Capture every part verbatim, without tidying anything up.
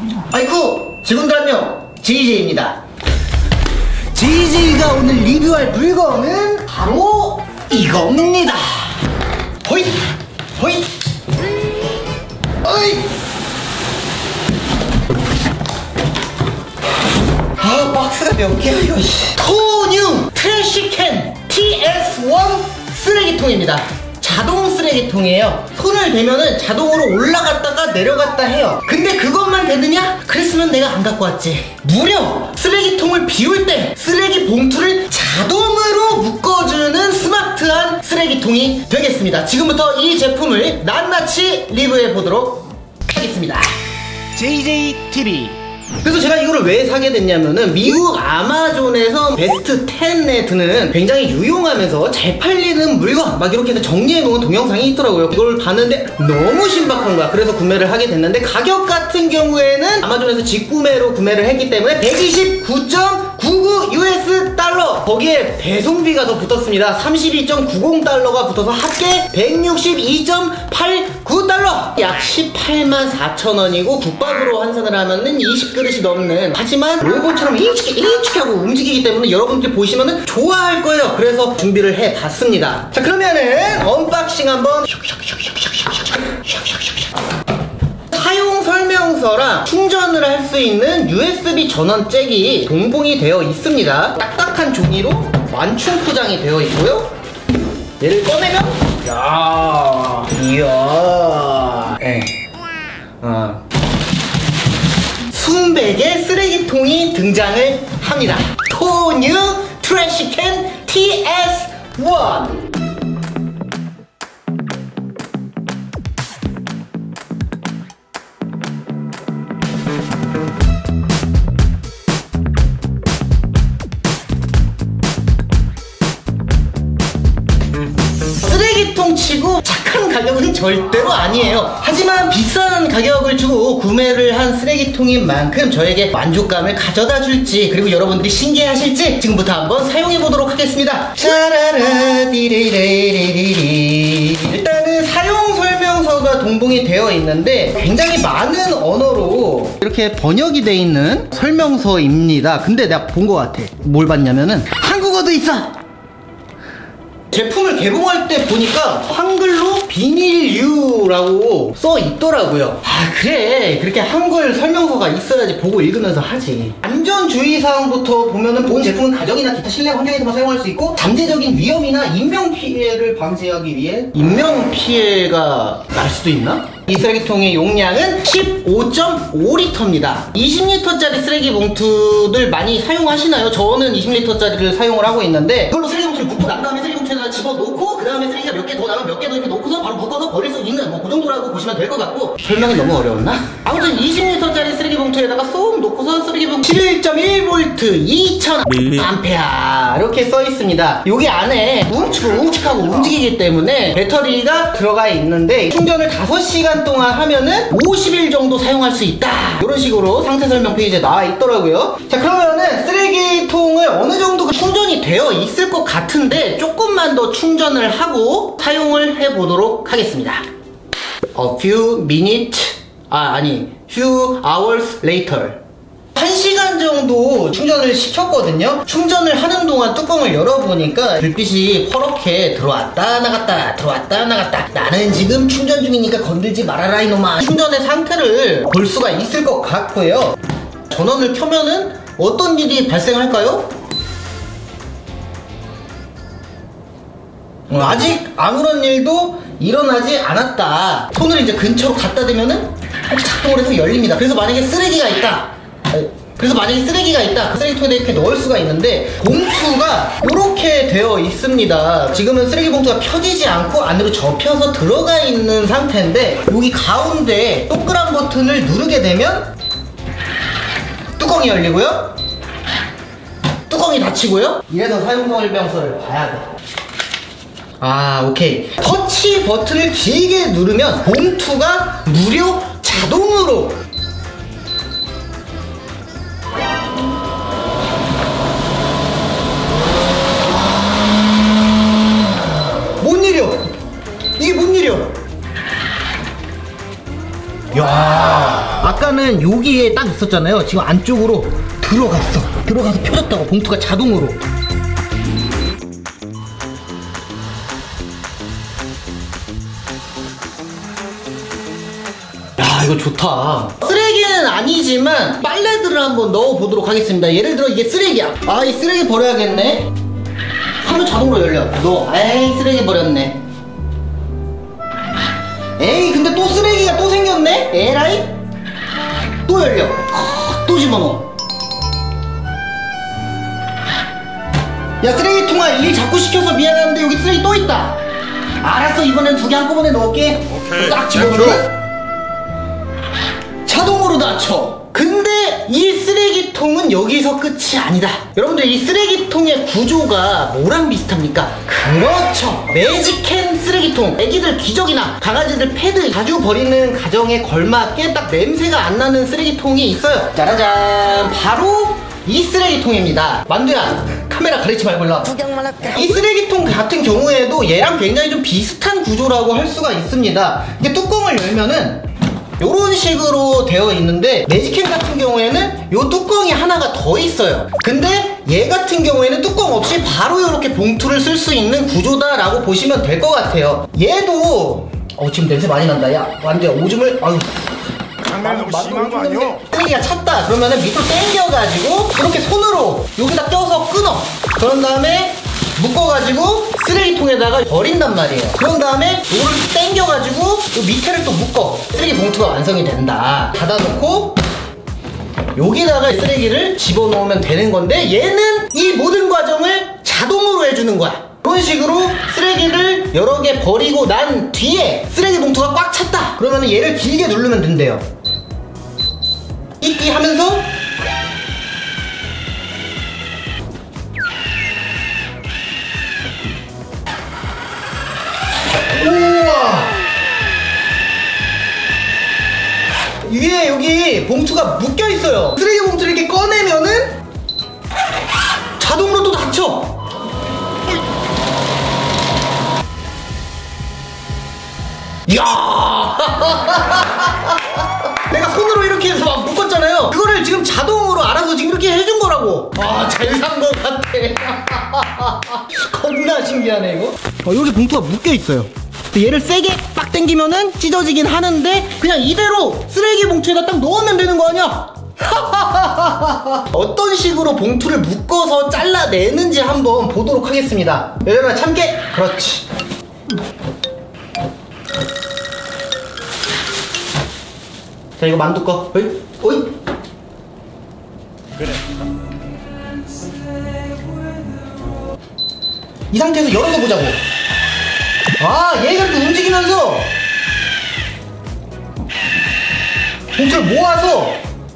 아이쿠, 직원들 안녕, 제이제이입니다. 제이제이가 오늘 리뷰할 물건은 바로 이겁니다. 호잇! 호잇! 어이! 아, 박스가 몇 개야 이거. 토뉴 트래시캔 티에스 원 쓰레기통입니다. 자동 쓰레기통이에요. 손을 대면은 자동으로 올라갔다가 내려갔다 해요. 근데 그것만 되느냐? 그랬으면 내가 안 갖고 왔지. 무려 쓰레기통을 비울 때 쓰레기 봉투를 자동으로 묶어주는 스마트한 쓰레기통이 되겠습니다. 지금부터 이 제품을 낱낱이 리뷰해 보도록 하겠습니다. 제이제이 티비. 그래서 제가 이거를 왜 사게 됐냐면은 미국 아마존에서 베스트 텐에 드는 굉장히 유용하면서 잘 팔리는 물건 막 이렇게 해서 정리해 놓은 동영상이 있더라고요. 그걸 봤는데 너무 신박한 거야. 그래서 구매를 하게 됐는데, 가격 같은 경우에는 아마존에서 직구매로 구매를 했기 때문에 백이십구 점 구구 유에스 달러, 거기에 배송비가 더 붙었습니다. 삼십이 점 구공 달러가 붙어서 합계 백육십이 점 팔구 달러, 약 십팔만 사천 원이고 국밥으로 환산을 하면은 이십 그릇이 넘는, 하지만 로봇처럼 인치키 인치키 하고 움직이기 때문에 여러분들 보시면은 좋아할 거예요. 그래서 준비를 해봤습니다. 자, 그러면은 언박싱 한번. 사용 설명서랑 충전을 할 수 있는 유에스비 전원 잭이 동봉이 되어 있습니다. 딱딱한 종이로 완충 포장이 되어 있고요. 얘를 꺼내면, 야, 이야, 에, 아, 순백의 쓰레기통이 등장을 합니다. 토뉴 트래시캔 티에스 원. 쓰레기통 치고 착한 가격은 절대로 아니에요. 하지만 비싼 가격을 주고 구매를 한 쓰레기통인 만큼 저에게 만족감을 가져다 줄지, 그리고 여러분들이 신기해하실지 지금부터 한번 사용해 보도록 하겠습니다. 짜라라 디레이레이레이리. 일단은 사용 설명서가 동봉이 되어 있는데 굉장히 많은 언어로 이렇게 번역이 되어 있는 설명서입니다. 근데 내가 본 것 같아. 뭘 봤냐면은 한국어도 있어. 제품을 개봉할 때 보니까 한글로 비닐유라고 써 있더라고요. 아, 그래, 그렇게 한글 설명서가 있어야지 보고 읽으면서 하지. 안전주의사항부터 보면은 본 제품은 가정이나 기타 실내 환경에서만 사용할 수 있고, 잠재적인 위험이나 인명피해를 방지하기 위해. 인명피해가 날 수도 있나? 이 쓰레기통의 용량은 십오 점 오 리터입니다. 이십 리터짜리 쓰레기 봉투들 많이 사용하시나요? 저는 이십 리터짜리를 사용을 하고 있는데, 그걸로 쓰레기 봉투를 묶고 난 다음에 쓰레기 봉투에다 집어넣고, 그 다음에 쓰레기가 몇 개 더 나면 몇 개 더 이렇게 놓고서 바로 묶어서 버릴 수 있는, 뭐 그 정도라고 보시면 될 것 같고. 설명이 너무 어려웠나? 아무튼 이십 리터짜리 쓰레기 봉투에다가 쏙 놓고서 쓰레기 봉투 십일 점 일 볼트 이천 암페어 이렇게 써 있습니다. 여기 안에 웅치고 웅치하고 움직이기 때문에 배터리가 들어가 있는데, 충전을 다섯 시간 동안 하면은 오십 일 정도 사용할 수 있다, 이런 식으로 상세 설명 페이지에 나와 있더라고요. 자, 그러면은 쓰레기통을 어느 정도 충전이 되어 있을 것 같은데 조금만 더 충전을 하고 사용을 해보도록 하겠습니다. A few minutes, 아 아니 few hours later. 한 시간 정도 충전을 시켰거든요. 충전을 하는 동안 뚜껑을 열어보니까 불빛이 퍼렇게 들어왔다 나갔다 들어왔다 나갔다. 나는 지금 충전 중이니까 건들지 말아라 이놈아. 충전의 상태를 볼 수가 있을 것 같고요. 전원을 켜면은 어떤 일이 발생할까요? 어, 아직 아무런 일도 일어나지 않았다. 손을 이제 근처로 갖다 대면은 작동을 해서 열립니다. 그래서 만약에 쓰레기가 있다, 그래서 만약에 쓰레기가 있다, 그 쓰레기통에 이렇게 넣을 수가 있는데, 봉투가 이렇게 되어 있습니다. 지금은 쓰레기 봉투가 펴지지 않고 안으로 접혀서 들어가 있는 상태인데, 여기 가운데 동그란 버튼을 누르게 되면 뚜껑이 열리고요, 뚜껑이 닫히고요. 이래서 사용 설명서를 봐야 돼. 아, 오케이. 터치 버튼을 길게 누르면 봉투가 무료 자동으로 뭔 일이야? 이게 뭔 일이야? 야, 아까는 여기에 딱 있었잖아요. 지금 안쪽으로 들어갔어. 들어가서 펴졌다고. 봉투가 자동으로. 야, 이거 좋다. 쓰레기는 아니지만 빨래들을 한번 넣어보도록 하겠습니다. 예를 들어 이게 쓰레기야. 아, 이 쓰레기 버려야겠네. 하면 자동으로 열려. 너 에이 쓰레기 버렸네. 에이 근데 또 쓰레기가 또 생겼네. 에라이. 또 열려. 아, 또 집어넣어. 야, 쓰레기통아, 일 자꾸 시켜서 미안한데 여기 쓰레기 또 있다. 알았어, 이번엔 두 개 한꺼번에 넣을게. 딱 집어넣어. 자동으로 닫혀. 근데 이 쓰레기통은 여기서 끝이 아니다. 여러분들, 이 쓰레기통의 구조가 뭐랑 비슷합니까? 그렇죠, 매직캔 쓰레기통. 애기들 기저귀나 강아지들 패드 자주 버리는 가정에 걸맞게 딱 냄새가 안 나는 쓰레기통이 있어요. 짜라잔, 바로 이 쓰레기통입니다. 만두야, 카메라 가리지 말고 일로 와. 이 쓰레기통 같은 경우에도 얘랑 굉장히 좀 비슷한 구조라고 할 수가 있습니다. 이게 뚜껑을 열면은 요런 식으로 되어 있는데, 매직캔 같은 경우에는 요 뚜껑이 하나가 더 있어요. 근데 얘 같은 경우에는 뚜껑 없이 바로 이렇게 봉투를 쓸 수 있는 구조다라고 보시면 될 것 같아요. 얘도 어 지금 냄새 많이 난다. 야, 완전 오줌을, 아유, 장난 너무 심한 거 아니야? 쓰레기가 찼다 그러면은 밑으로 당겨가지고 이렇게 손으로 여기다 껴서 끊어. 그런 다음에 묶어가지고 쓰레기통에다가 버린단 말이에요. 그런 다음에 이걸 당겨가지고 이 밑에를 또 묶어. 쓰레기 봉투가 완성이 된다. 닫아놓고 여기다가 쓰레기를 집어넣으면 되는 건데, 얘는 이 모든 과정을 자동으로 해주는 거야. 이런 식으로 쓰레기를 여러 개 버리고 난 뒤에 쓰레기 봉투가 꽉 찼다 그러면 얘를 길게 누르면 된대요. 띠띠 하면서 우와, 위에 여기 봉투가 묶여 있어요. 쓰레기 봉투를 이렇게 꺼내면은 자동으로 또 닫혀. 이야. 내가 손으로 이렇게 해서 막 묶었잖아요. 그거를 지금 자동으로 알아서 지금 이렇게 해준 거라고. 아, 잘 산 것 같아. 겁나 신기하네 이거. 어, 여기 봉투가 묶여 있어요. 얘를 세게 빡 당기면은 찢어지긴 하는데 그냥 이대로 쓰레기 봉투에다 딱 넣으면 되는 거 아니야? 어떤 식으로 봉투를 묶어서 잘라내는지 한번 보도록 하겠습니다. 얘들아, 참깨. 그렇지. 자, 이거 만두 거. 어이, 어이. 그래. 이 상태에서 열어서 보자고. 아, 얘가 이렇게 움직이면서 봉투를 모아서,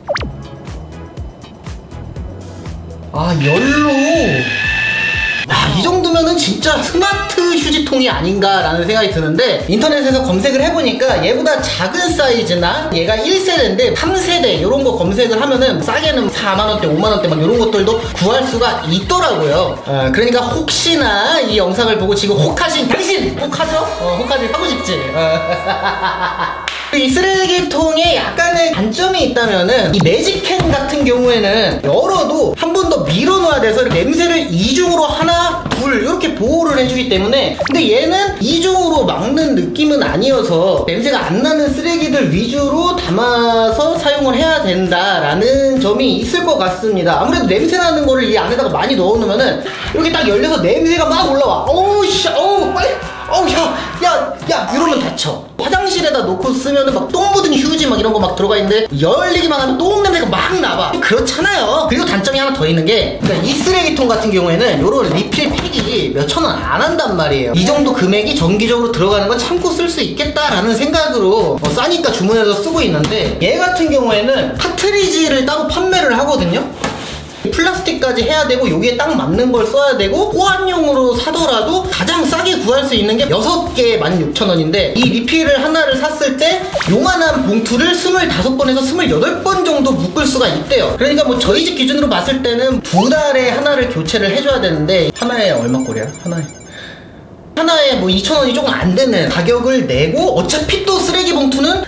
아, 열로. 아, 이 정도면은 진짜 스마트 휴지통이 아닌가라는 생각이 드는데, 인터넷에서 검색을 해보니까 얘보다 작은 사이즈나 얘가 일 세대인데 삼 세대 이런 거 검색을 하면은 싸게는 사만 원대, 오만 원대 막 이런 것들도 구할 수가 있더라고요. 어, 그러니까 혹시나 이 영상을 보고 지금 혹하신 당신! 혹하죠? 어, 혹하지 하고 싶지? 어. 이 쓰레기통에 약간의 단점이 있다면은, 이 매직캔 같은 경우에는 열어도 한 번 더 밀어놔야 돼서 냄새를 이중으로 하나 둘 이렇게 보호를 해주기 때문에, 근데 얘는 이중으로 막는 느낌은 아니어서 냄새가 안 나는 쓰레기들 위주로 담아서 사용을 해야 된다라는 점이 있을 것 같습니다. 아무래도 냄새 나는 거를 이 안에다가 많이 넣어놓으면은 이렇게 딱 열려서 냄새가 막 올라와. 어우 씨, 어우 빨리, 어우 야, 야, 야, 이러면 다쳐. 화장실에다 놓고 쓰면은 막 똥 묻은 휴지 막 이런 거 막 들어가 있는데 열리기만 하면 똥 냄새가 막 나봐. 그렇잖아요. 그리고 단점이 하나 더 있는 게, 그러니까 이 쓰레기통 같은 경우에는 요런 리필 팩이 몇천 원 안 한단 말이에요. 이 정도 금액이 정기적으로 들어가는 건 참고 쓸 수 있겠다라는 생각으로 어, 싸니까 주문해서 쓰고 있는데, 얘 같은 경우에는 카트리지를 따로 판매를 하거든요. 플라스틱까지 해야 되고 여기에 딱 맞는 걸 써야 되고, 호환용으로 사더라도 가장 싸게 구할 수 있는 게 여섯 개에 만 육천 원인데, 이 리필을 하나를 샀을 때 요만한 봉투를 스물다섯 번에서 스물여덟 번 정도 묶을 수가 있대요. 그러니까 뭐 저희 집 기준으로 봤을 때는 두 달에 하나를 교체를 해줘야 되는데, 하나에 얼마 꼴이야? 하나에 하나에 뭐 이천 원이 조금 안 되는 가격을 내고, 어차피 또 쓰레기 봉투는 따로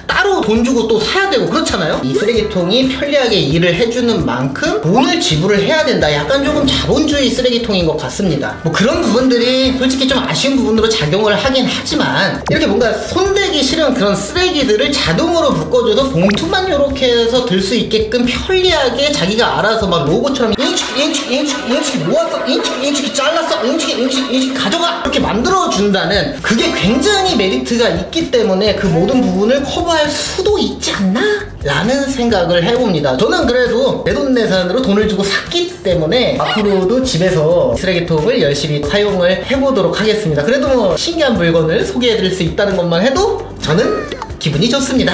돈 주고 또 사야 되고 그렇잖아요. 이 쓰레기통이 편리하게 일을 해주는 만큼 돈을 지불을 해야 된다. 약간 조금 자본주의 쓰레기통인 것 같습니다. 뭐 그런 부분들이 솔직히 좀 아쉬운 부분으로 작용을 하긴 하지만 이렇게 뭔가 손대기 싫은 그런 쓰레기들을 자동으로 묶어줘서 봉투만 이렇게 해서 들 수 있게끔 편리하게 자기가 알아서 막 로봇처럼 인축 인축 인축 인축 모았어 인축 인축 잘랐어 인축 인축 인축 가져가 이렇게 만들어준다는 그게 굉장히 메리트가 있기 때문에 그 모든 부분을 커버할 수도 있지 않나? 라는 생각을 해봅니다. 저는 그래도 내돈내산으로 돈을 주고 샀기 때문에 앞으로도 집에서 쓰레기통을 열심히 사용을 해보도록 하겠습니다. 그래도 뭐 신기한 물건을 소개해드릴 수 있다는 것만 해도 저는 기분이 좋습니다.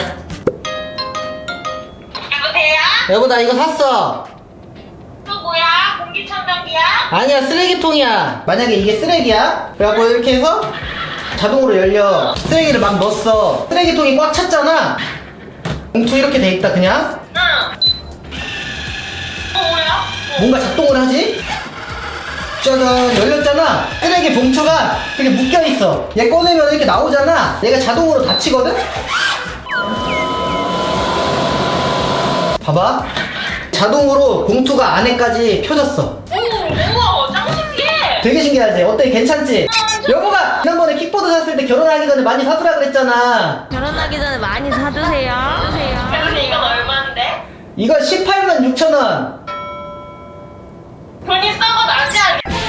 여보세요? 여보 나 이거 샀어. 또 뭐야? 공기청정기야? 아니야 쓰레기통이야. 만약에 이게 쓰레기야 그래갖고 이렇게 해서 자동으로 열려. 쓰레기를 막 넣었어. 쓰레기통이 꽉 찼잖아. 봉투 이렇게 돼 있다 그냥. 응. 어, 뭐야? 뭔가 작동을 하지? 짜잔 열렸잖아. 쓰레기 봉투가 이렇게 묶여있어. 얘 꺼내면 이렇게 나오잖아. 얘가 자동으로 닫히거든? 봐봐 자동으로 봉투가 안에까지 펴졌어. 오, 우와, 짱 신기해. 되게 신기하지? 어때? 괜찮지? 여보가 지난번에 킥보드 샀을 때 결혼하기 전에 많이 사두라 그랬잖아. 결혼하기 전에 많이 사주세요. 사주세요. 근데 이건 얼마인데? 이거 십팔만 육천 원. 돈이 썩어 나지 않겠어?